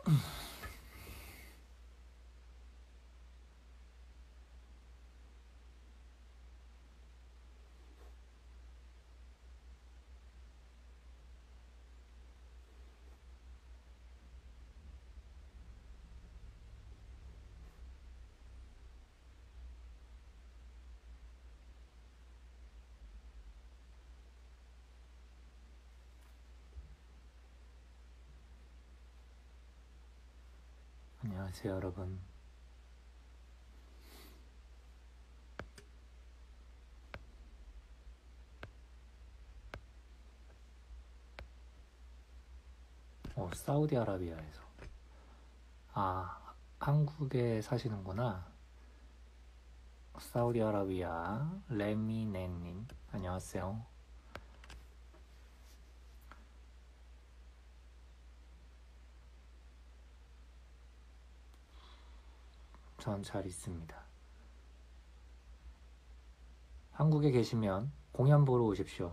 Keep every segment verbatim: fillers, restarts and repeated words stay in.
안녕하세요, 여러분. 어, 사우디아라비아에서. 아, 한국에 사시는구나. 사우디아라비아 레미네님, 안녕하세요. 전 잘 있습니다. 한국에 계시면 공연 보러 오십시오.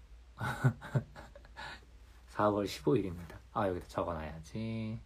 사월 십오일입니다. 아, 여기다 적어놔야지.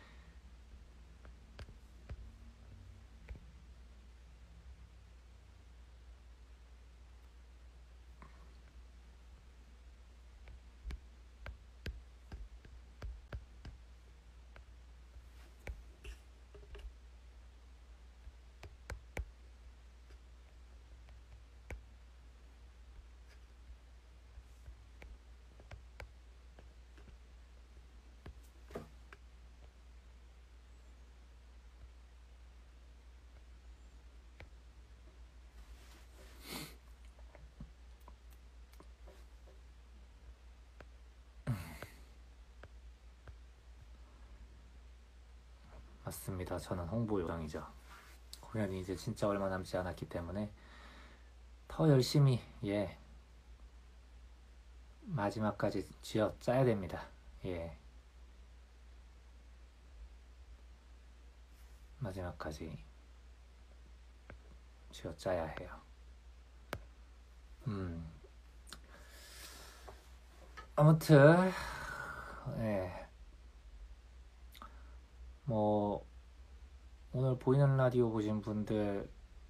맞습니다. 저는 홍보 요정이죠. 공연이 이제 진짜 얼마 남지 않았기 때문에 더 열심히, 예, 마지막까지 쥐어 짜야 됩니다. 예, 마지막까지 쥐어 짜야 해요. 음, 아무튼, 예, 뭐 오늘 보이는 라디오 보신 분들도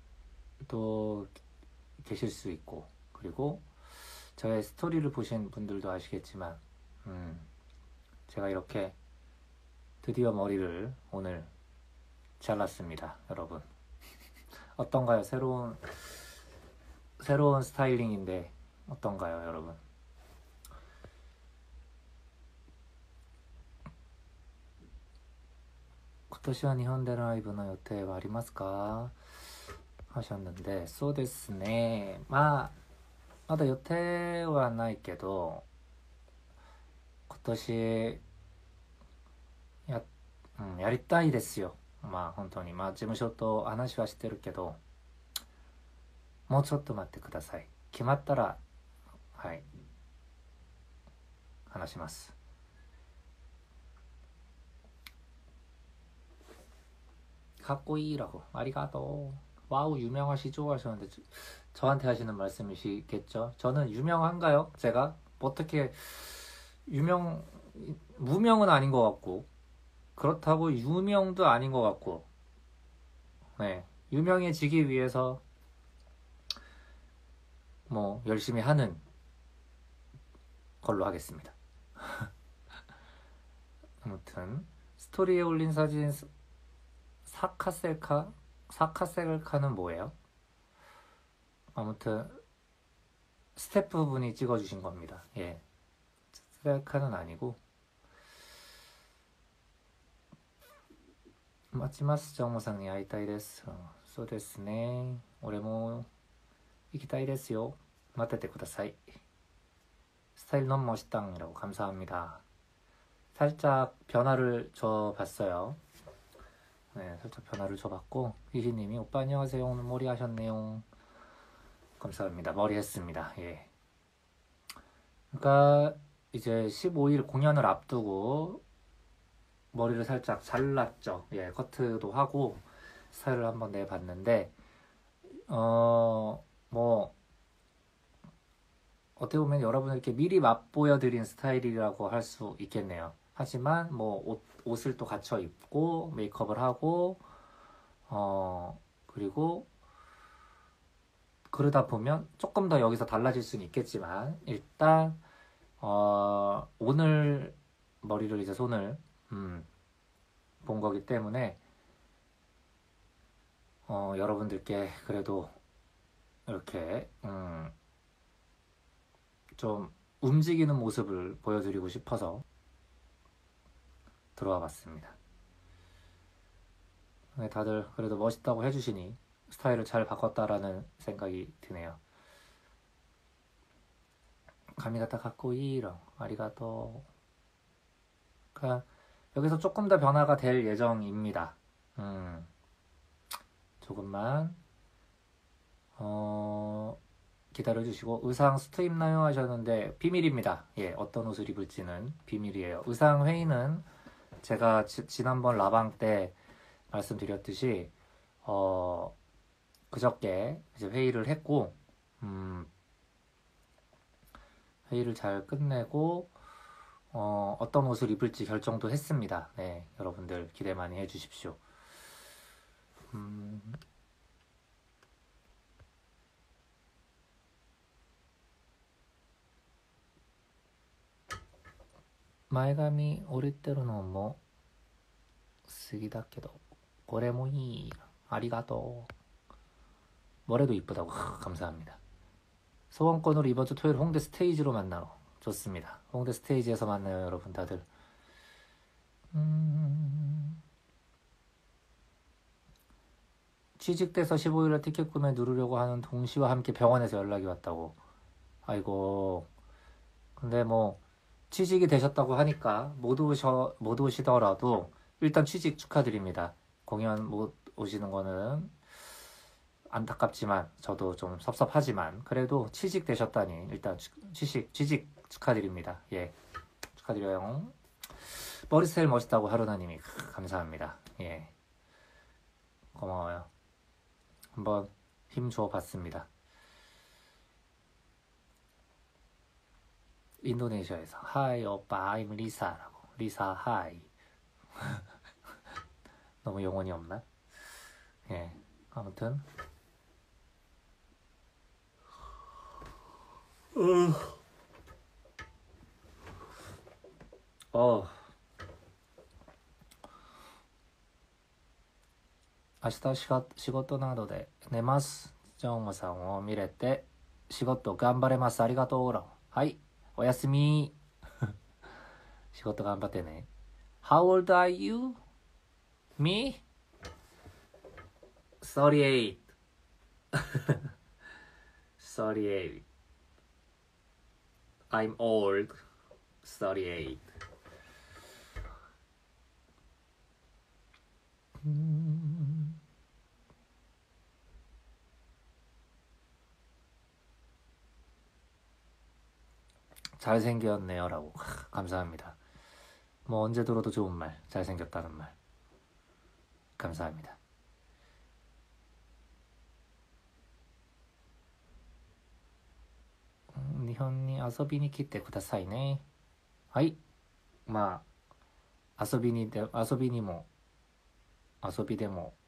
계실 수 있고, 그리고 저의 스토리를 보신 분들도 아시겠지만, 음, 제가 이렇게 드디어 머리를 오늘 잘랐습니다, 여러분. 어떤가요? 새로운 새로운 스타일링인데 어떤가요, 여러분? 코토시와 니혼데 라이브의 요태はありますか? 하셨는데,そうですね。まあ、まだ予定はないけど、今年や、うん、やりたいですよ。まあ本当に、まあ事務所と話はしてるけど、もうちょっと待ってください。決まったら、はい、話します。가꼬이라고 아리가또. 와우, 유명하시죠? 하셨는데 저, 저한테 하시는 말씀이시겠죠? 저는 유명한가요? 제가? 어떻게 유명, 무명은 아닌 것 같고, 그렇다고 유명도 아닌 것 같고, 네, 유명해지기 위해서 뭐 열심히 하는 걸로 하겠습니다. 아무튼 스토리에 올린 사진 사카셀카? 사카셀카는 뭐예요? 아무튼 스태프분이 찍어주신 겁니다. 예, 셀카는 아니고. 마치마스 정모상님 아이타이 데스. そうですね。俺も行きたいですよ. 待っててください. 스타일 너무 멋있당이라고 감사합니다. 살짝 변화를 줘봤어요. 네, 살짝 변화를 줘봤고, 희희님이 오빠 안녕하세요. 오늘 머리 하셨네요. 감사합니다. 머리 했습니다. 예. 그러니까 이제 십오일 공연을 앞두고 머리를 살짝 잘랐죠. 예, 커트도 하고 스타일을 한번 내봤는데, 어, 뭐 어떻게 보면 여러분들께 미리 맛보여드린 스타일이라고 할 수 있겠네요. 하지만 뭐 옷, 옷을 또 갖춰 입고 메이크업을 하고 어 그리고 그러다 보면 조금 더 여기서 달라질 수는 있겠지만 일단 어 오늘 머리를 이제 손을 음, 본 거기 때문에 어 여러분들께 그래도 이렇게 음, 좀 움직이는 모습을 보여드리고 싶어서 들어와 봤습니다. 다들 그래도 멋있다고 해주시니 스타일을 잘 바꿨다라는 생각이 드네요. 가미가타 갖고이랑 아리가또. 그러니까 여기서 조금 더 변화가 될 예정입니다. 음, 조금만 어, 기다려주시고. 의상 스트 입나요 하셨는데 비밀입니다. 예, 어떤 옷을 입을지는 비밀이에요. 의상 회의는 제가 지, 지난번 라방 때 말씀드렸듯이 어, 그저께 이제 회의를 했고 음, 회의를 잘 끝내고 어, 어떤 옷을 입을지 결정도 했습니다. 네, 여러분들 기대 많이 해주십시오. 음,前髪折れてるのも好きだけどこれもいいありがとう뭐래도 이쁘다고 감사합니다. 소원권으로 이번 주 토요일 홍대 스테이지로 만나러. 좋습니다. 홍대 스테이지에서 만나요 여러분 다들. 음... 취직돼서 십오일에 티켓 구매 누르려고 하는 동시와 함께 병원에서 연락이 왔다고. 아이고. 근데 뭐 취직이 되셨다고 하니까 못 오셔 못 오시더라도 일단 취직 축하드립니다. 공연 못 오시는 거는 안타깝지만 저도 좀 섭섭하지만 그래도 취직 되셨다니 일단 취직 취직 축하드립니다. 예, 축하드려요. 머리 스타일 멋있다고 하루나님이 감사합니다. 예, 고마워요. 한번 힘 주어 봤습니다. 인도네시아에서 하이 오빠 I'm 리사라고. 리사 하이. 너무 영혼이 없나? 예, 아무튼 어, 明日しが仕事などで寝ます。ジョンモさんを見れて仕事頑張れます。ありがとう。はい、おやすみ。仕事頑張ってね。How old are you? Me? thirty-eight. thirty-eight. I'm old. thirty-eight. 음... 잘생겼네요 라고. 감사합니다. 뭐 언제 들어도 좋은 말. 잘생겼다는 말. 감사합니다. 음, 일본に遊びに来てくださいね。はい。まあ遊びにで遊びにも遊びでも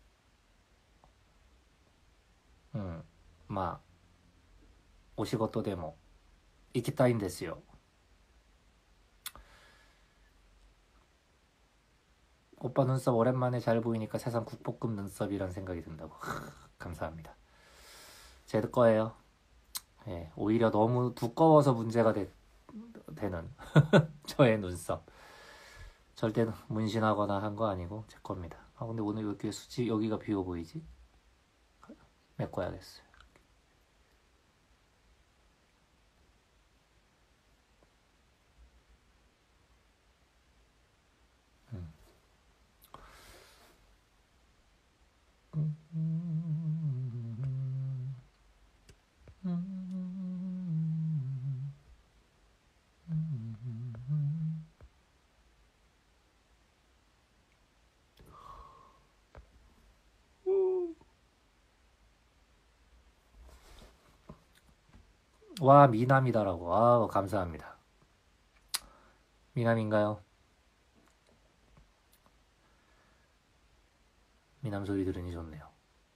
うんまあお仕事でも行きたいんですよ。오빠 눈썹 오랜만에 잘 보이니까 세상 국보급 눈썹이란 생각이 든다고. 감사합니다. 제 거예요. 예, 오히려 너무 두꺼워서 문제가 되, 되는 저의 눈썹. 절대 문신하거나 한 거 아니고 제 겁니다. 아 근데 오늘 여기 수지 여기가 비어 보이지? 메꿔야겠어요. 음. 음, 음, 음, 음, 와 미남이다라고. 아 감사합니다. 미남인가요? 미남 소리 들으니 좋네요.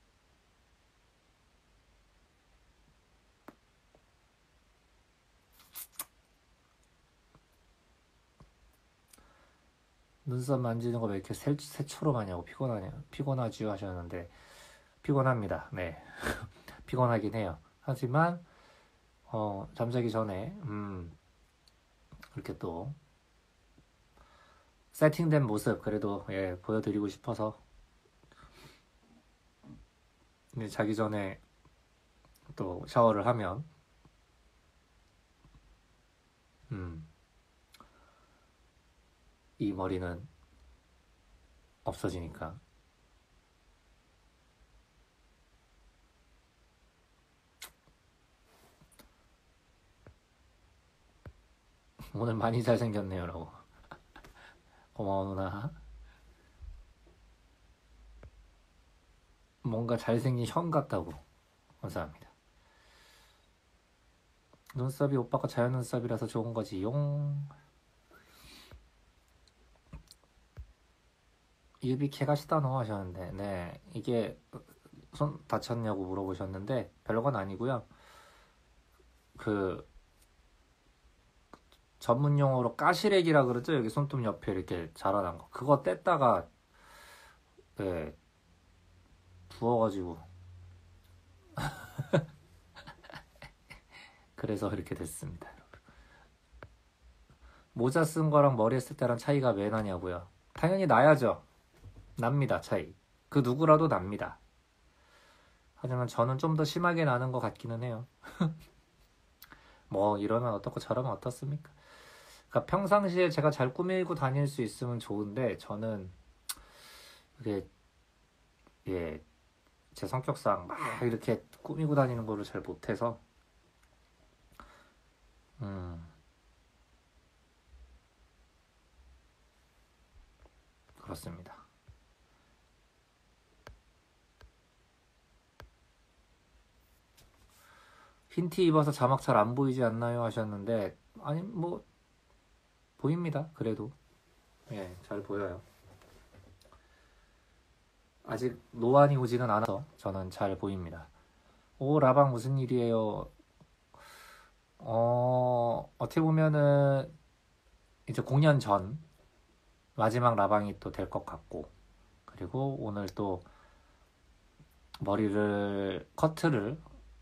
눈썹 만지는 거 왜 이렇게 새, 새처럼 하냐고 피곤하냐 피곤하지요 하셨는데 피곤합니다. 네 피곤하긴 해요. 하지만 어, 잠자기 전에 음, 이렇게 또 세팅된 모습 그래도 예, 보여드리고 싶어서 근데 자기 전에 또 샤워를 하면 음, 이 머리는 없어지니까 오늘 많이 잘생겼네요 라고 고마워 누나. 뭔가 잘생긴 형 같다고 감사합니다. 눈썹이 오빠가 자연 눈썹이라서 좋은 거지 용. 유비 캐가시다노 하셨는데 네 이게 손 다쳤냐고 물어보셨는데 별건 아니고요. 그 전문 용어로 까시렉이라 그러죠. 여기 손톱 옆에 이렇게 자라난 거 그거 뗐다가 네 부어가지고 그래서 이렇게 됐습니다. 모자 쓴 거랑 머리 했을 때랑 차이가 왜 나냐고요. 당연히 나야죠. 납니다 차이. 그 누구라도 납니다. 하지만 저는 좀 더 심하게 나는 것 같기는 해요. 뭐 이러면 어떻고 저러면 어떻습니까. 그러니까 평상시에 제가 잘 꾸미고 다닐 수 있으면 좋은데 저는 그게 예, 제 성격상 막 이렇게 꾸미고 다니는 거를 잘 못해서 음 그렇습니다. 흰티 입어서 자막 잘 안 보이지 않나요 하셨는데 아니 뭐 보입니다. 그래도 예, 잘 보여요. 아직 노안이 오지는 않아서 저는 잘 보입니다. 오 라방 무슨 일이에요. 어 어떻게 보면은 이제 공연 전 마지막 라방이 또 될 것 같고 그리고 오늘 또 머리를 커트를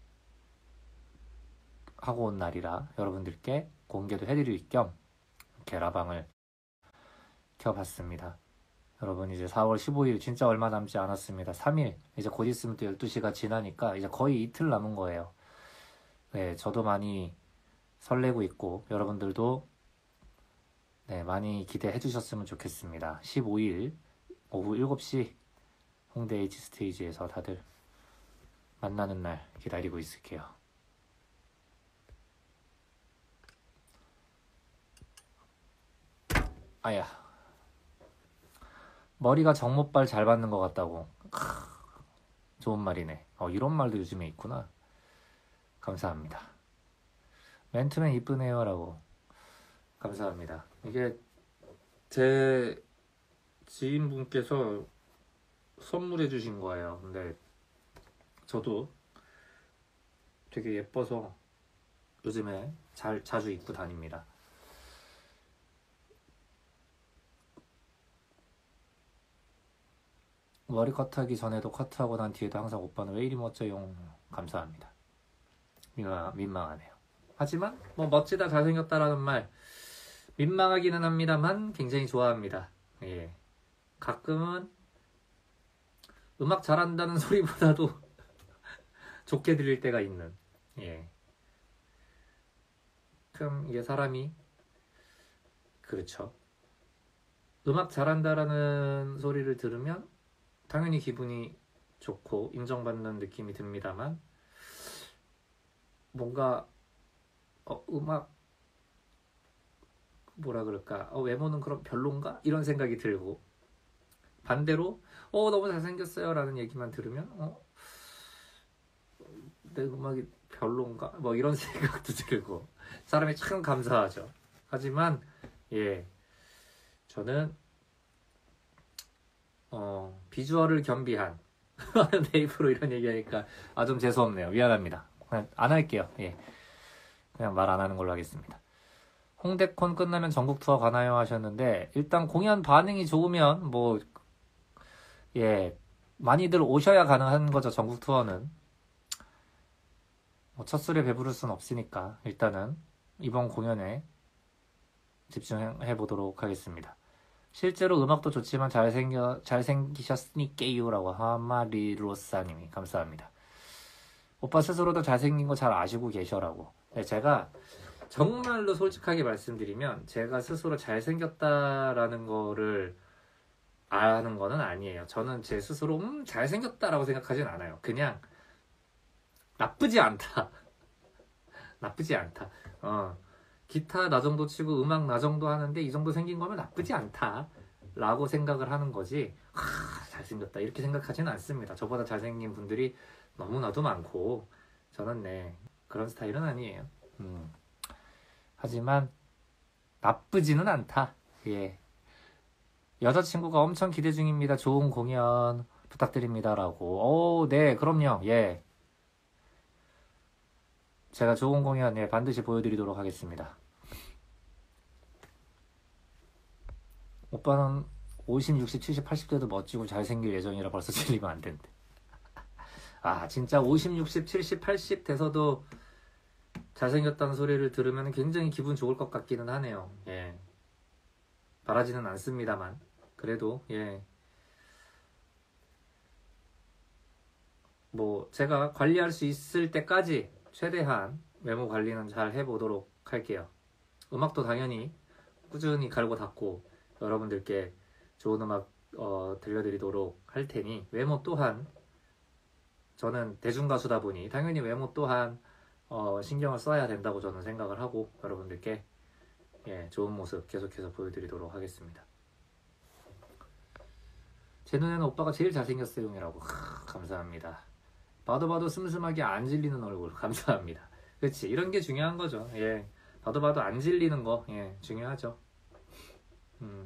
하고 온 날이라 여러분들께 공개도 해드릴 겸 이렇게 라방을 켜봤습니다. 여러분 이제 사월 십오일 진짜 얼마 남지 않았습니다. 삼 일 이제 곧 있으면 또 열두 시가 지나니까 이제 거의 이틀 남은 거예요. 네, 저도 많이 설레고 있고 여러분들도 네, 많이 기대해 주셨으면 좋겠습니다. 십오일 오후 일곱 시 홍대 H 스테이지에서 다들 만나는 날 기다리고 있을게요. 아야 머리가 정모발 잘 받는 것 같다고. 크, 좋은 말이네. 어, 이런 말도 요즘에 있구나. 감사합니다. 맨투맨 이쁘네요 라고. 감사합니다. 이게 제 지인분께서 선물해 주신 거예요. 근데 저도 되게 예뻐서 요즘에 잘 자주 입고 다닙니다. 머리 커트하기 전에도 커트하고 난 뒤에도 항상 오빠는 왜 이리 멋져요. 감사합니다. 민망, 민망하네요. 하지만 뭐 멋지다 잘생겼다라는 말 민망하기는 합니다만 굉장히 좋아합니다. 예. 가끔은 음악 잘한다는 소리보다도 좋게 들릴 때가 있는. 예. 그럼 이게 사람이 그렇죠. 음악 잘한다라는 소리를 들으면 당연히 기분이 좋고 인정받는 느낌이 듭니다만 뭔가 어, 음악 뭐라 그럴까 어, 외모는 그럼 별론가 이런 생각이 들고 반대로 어 너무 잘생겼어요 라는 얘기만 들으면 어, 내 음악이 별론가 뭐 이런 생각도 들고 사람이 참 감사하죠. 하지만 예 저는 어 비주얼을 겸비한 내 입으로 이런 얘기하니까 아 좀 재수없네요. 미안합니다. 그냥 안 할게요. 예, 그냥 말 안 하는 걸로 하겠습니다. 홍대콘 끝나면 전국 투어 가나요 하셨는데 일단 공연 반응이 좋으면 뭐 예 많이들 오셔야 가능한 거죠. 전국 투어는 뭐 첫 술에 배부를 순 없으니까 일단은 이번 공연에 집중해 보도록 하겠습니다. 실제로 음악도 좋지만 잘생겨, 잘생기셨으니까요라고 하마리로사님이 감사합니다. 오빠 스스로도 잘생긴 거 잘 아시고 계셔라고. 네, 제가 정말로 솔직하게 말씀드리면 제가 스스로 잘생겼다라는 거를 아는 거는 아니에요. 저는 제 스스로 음 잘생겼다라고 생각하진 않아요. 그냥 나쁘지 않다. 나쁘지 않다. 어. 기타 나 정도 치고 음악 나 정도 하는데 이 정도 생긴 거면 나쁘지 않다 라고 생각을 하는 거지 하, 잘생겼다 이렇게 생각하지는 않습니다. 저보다 잘생긴 분들이 너무나도 많고 저는 네 그런 스타일은 아니에요. 음. 하지만 나쁘지는 않다. 예. 여자친구가 엄청 기대 중입니다. 좋은 공연 부탁드립니다 라고. 오, 네 그럼요. 예, 제가 좋은 공연 예, 반드시 보여드리도록 하겠습니다. 오빠는 오십, 육십, 칠십, 팔십 대도 멋지고 잘생길 예정이라 벌써 질리면 안 된대. 아 진짜 오십, 육십, 칠십, 팔십 돼서도 잘생겼다는 소리를 들으면 굉장히 기분 좋을 것 같기는 하네요. 예. 바라지는 않습니다만 그래도 예. 뭐 제가 관리할 수 있을 때까지 최대한 외모 관리는 잘 해보도록 할게요. 음악도 당연히 꾸준히 갈고 닦고 여러분들께 좋은 음악 어, 들려드리도록 할 테니 외모 또한 저는 대중가수다 보니 당연히 외모 또한 어, 신경을 써야 된다고 저는 생각을 하고 여러분들께 예, 좋은 모습 계속해서 보여드리도록 하겠습니다. 제 눈에는 오빠가 제일 잘생겼어요 이라고. 감사합니다. 봐도 봐도 슴슴하게 안 질리는 얼굴 감사합니다. 그렇지 이런 게 중요한 거죠. 예, 봐도 봐도 안 질리는 거 예, 중요하죠. 음.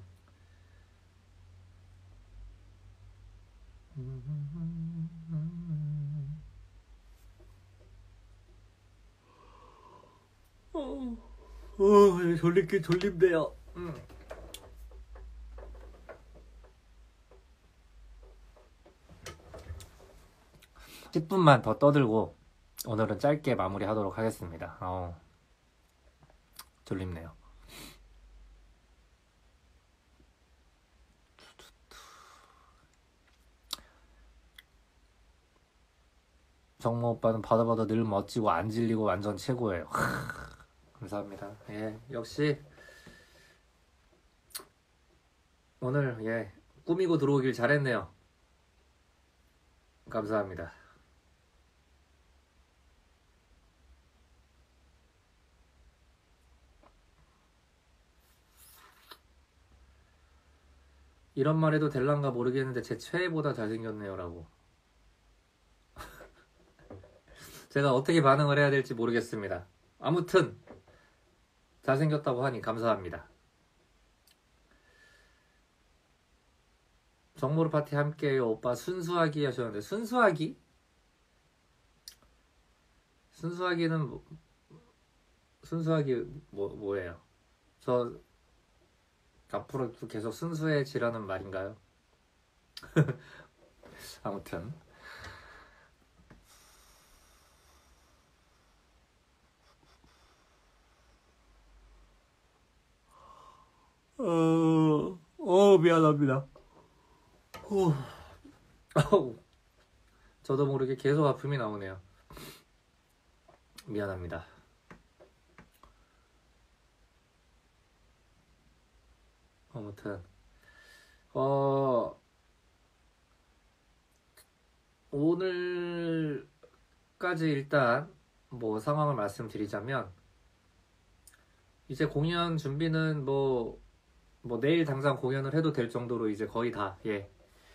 어, 어, 졸립긴 졸립네요. 음. 십 분만 더 떠들고 오늘은 짧게 마무리하도록 하겠습니다. 어, 졸립네요. 정모 오빠는 봐도 봐도 늘 멋지고 안 질리고 완전 최고예요. 감사합니다. 예, 역시 오늘 예 꾸미고 들어오길 잘했네요. 감사합니다. 이런 말 해도 될란가 모르겠는데 제 최애보다 잘생겼네요 라고. 제가 어떻게 반응을 해야 될지 모르겠습니다. 아무튼 잘생겼다고 하니 감사합니다. 정모르 파티 함께해요 오빠. 순수하기 하셨는데 순수하기? 순수하기는 뭐, 순수하기 뭐, 뭐예요? 저 앞으로도 계속 순수해지라는 말인가요? 아무튼 어, 어 미안합니다. 어, 저도 모르게 계속 아픔이 나오네요. 미안합니다. 아무튼 어 오늘까지 일단 뭐 상황을 말씀드리자면 이제 공연 준비는 뭐, 뭐 내일 당장 공연을 해도 될 정도로 이제 거의 다 예,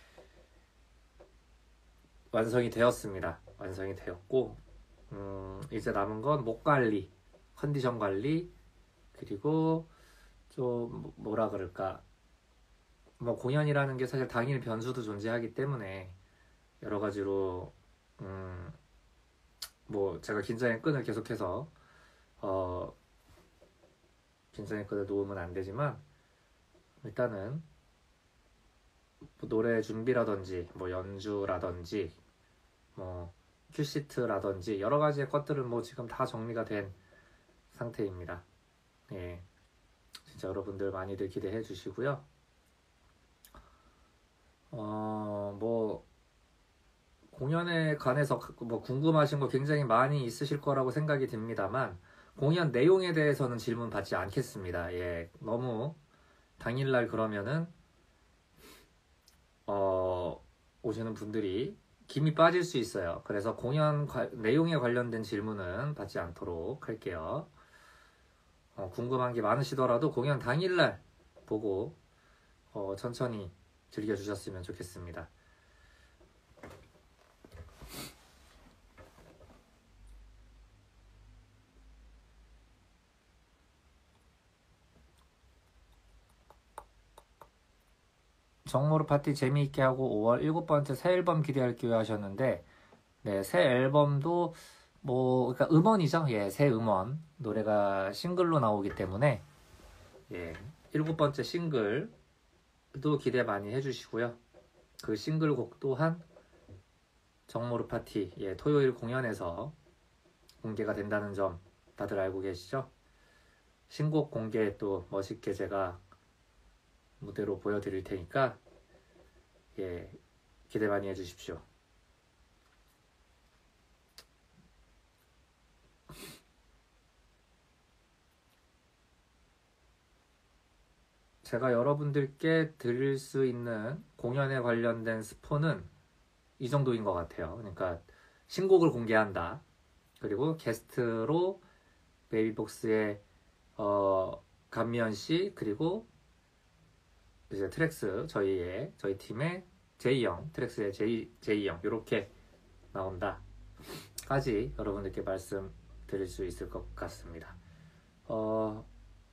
완성이 되었습니다. 완성이 되었고 음, 이제 남은 건 목 관리, 컨디션 관리 그리고 좀 뭐라 그럴까 뭐 공연이라는 게 사실 당일 변수도 존재하기 때문에 여러 가지로 음, 뭐 제가 긴장의 끈을 계속해서 어, 긴장의 끈을 놓으면 안 되지만 일단은 뭐 노래 준비라든지 뭐 연주라든지 뭐 큐시트라든지 여러 가지의 것들은 뭐 지금 다 정리가 된 상태입니다. 예, 진짜 여러분들 많이들 기대해 주시고요. 어, 뭐 공연에 관해서 뭐 궁금하신 거 굉장히 많이 있으실 거라고 생각이 듭니다만 공연 내용에 대해서는 질문 받지 않겠습니다. 예, 너무 당일날 그러면은 어, 오시는 분들이 김이 빠질 수 있어요. 그래서 공연 과, 내용에 관련된 질문은 받지 않도록 할게요. 어, 궁금한 게 많으시더라도 공연 당일날 보고 어, 천천히 즐겨주셨으면 좋겠습니다. 정모르 파티 재미있게 하고 오월 일곱 번째 새 앨범 기대할게요 하셨는데 네, 새 앨범도 뭐 그러니까 음원이죠. 예, 새 음원 노래가 싱글로 나오기 때문에 예, 일곱 번째 싱글도 기대 많이 해주시고요. 그 싱글곡 또한 정모르 파티 예, 토요일 공연에서 공개가 된다는 점 다들 알고 계시죠? 신곡 공개 또 멋있게 제가 무대로 보여드릴 테니까 예, 기대 많이 해주십시오. 제가 여러분들께 드릴 수 있는 공연에 관련된 스포는 이 정도인 것 같아요. 그러니까 신곡을 공개한다. 그리고 게스트로 베이비복스의 어, 감미연 씨 그리고 이제 트랙스 저희의 저희 팀의 제이 형 트랙스의 제이 제이 형 이렇게 나온다까지 여러분들께 말씀드릴 수 있을 것 같습니다. 어,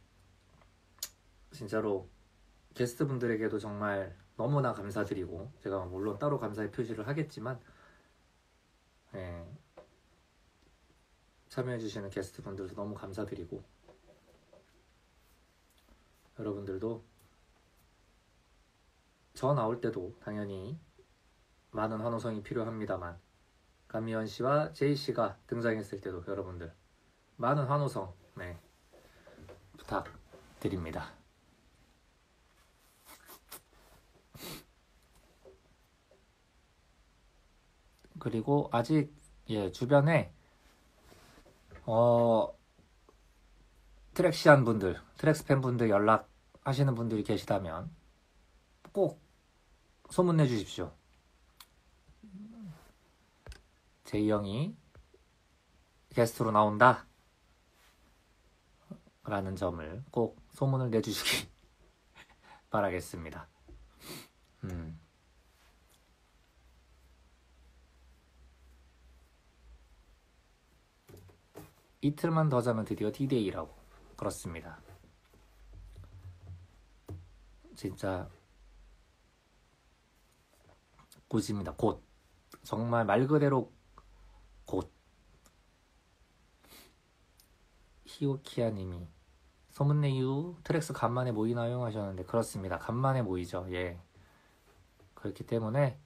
진짜로 게스트분들에게도 정말 너무나 감사드리고 제가 물론 따로 감사의 표시를 하겠지만 예, 참여해주시는 게스트분들도 너무 감사드리고 여러분들도 저 나올 때도 당연히 많은 환호성이 필요합니다만 감미연 씨와 제이 씨가 등장했을 때도 여러분들 많은 환호성 네, 부탁드립니다. 그리고 아직 예, 주변에 어, 트랙시한 분들, 트랙스 팬분들 연락하시는 분들이 계시다면 꼭 소문내 주십시오. 제이 형이 게스트로 나온다 라는 점을 꼭 소문을 내주시기 바라겠습니다. 음. 이틀만 더 자면 드디어 디데이라고. 그렇습니다. 진짜 곧입니다. 곧. 정말 말 그대로 곧. 히오키아님이 소문내유 트랙스 간만에 모이나요? 하셨는데 그렇습니다. 간만에 모이죠. 예. 그렇기 때문에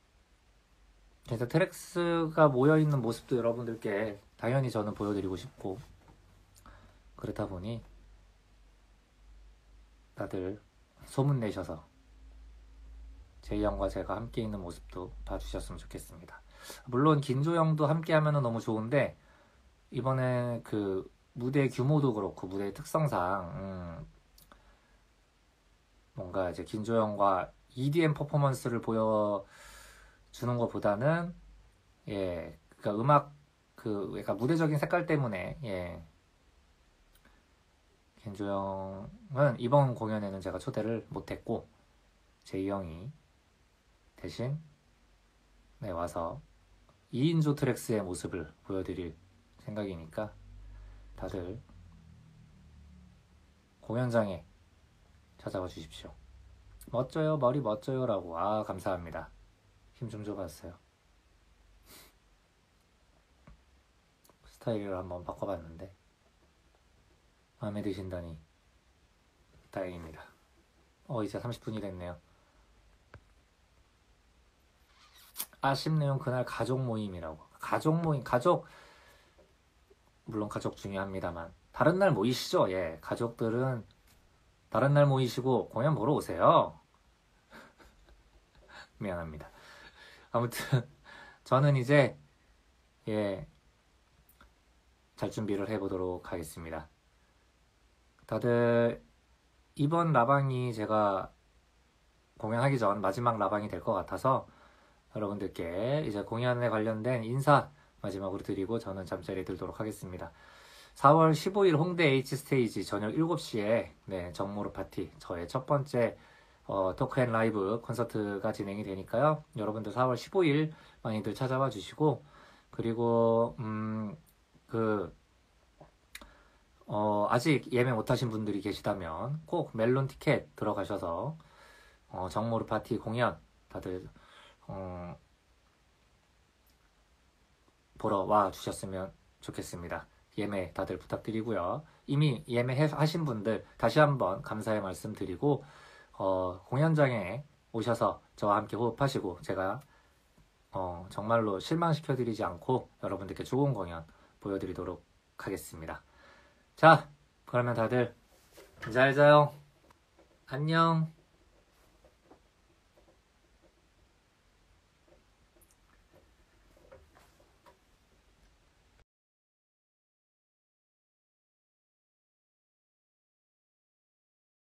진짜 트랙스가 모여있는 모습도 여러분들께 당연히 저는 보여드리고 싶고 그렇다 보니 다들 소문내셔서 제이 형과 제가 함께 있는 모습도 봐주셨으면 좋겠습니다. 물론 긴조 형도 함께 하면 너무 좋은데 이번에 그 무대 규모도 그렇고 무대의 특성상 음 뭔가 이제 긴조 형과 이디엠 퍼포먼스를 보여주는 것보다는 예, 그러니까 음악 그 그러니까 무대적인 색깔 때문에 예, 긴조 형은 이번 공연에는 제가 초대를 못했고 제이 형이 대신 네, 와서 이인조 트랙스의 모습을 보여드릴 생각이니까 다들 공연장에 찾아와 주십시오. 멋져요, 머리 멋져요라고. 아, 감사합니다. 힘 좀 줘봤어요. 스타일을 한번 바꿔봤는데 마음에 드신다니 다행입니다. 어, 이제 삼십 분이 됐네요. 아쉽네요. 그날 가족 모임이라고. 가족 모임, 가족 물론 가족 중요합니다만 다른 날 모이시죠. 예, 가족들은 다른 날 모이시고 공연 보러 오세요. 미안합니다. 아무튼 저는 이제 예, 잘 준비를 해보도록 하겠습니다. 다들 이번 라방이 제가 공연하기 전 마지막 라방이 될 것 같아서 여러분들께 이제 공연에 관련된 인사 마지막으로 드리고 저는 잠자리에 들도록 하겠습니다. 사월 십오일 홍대 H스테이지 저녁 일곱 시에 네, 정모르 파티 저의 첫 번째 어, 토크앤 라이브 콘서트가 진행이 되니까요. 여러분들 사월 십오일 많이들 찾아와 주시고 그리고 음, 그 어, 아직 예매 못하신 분들이 계시다면 꼭 멜론 티켓 들어가셔서 어, 정모르 파티 공연 다들 어, 보러 와 주셨으면 좋겠습니다. 예매 다들 부탁드리고요. 이미 예매하신 분들 다시 한번 감사의 말씀 드리고 어, 공연장에 오셔서 저와 함께 호흡하시고 제가 어, 정말로 실망시켜드리지 않고 여러분들께 좋은 공연 보여드리도록 하겠습니다. 자, 그러면 다들 잘 자요. 안녕.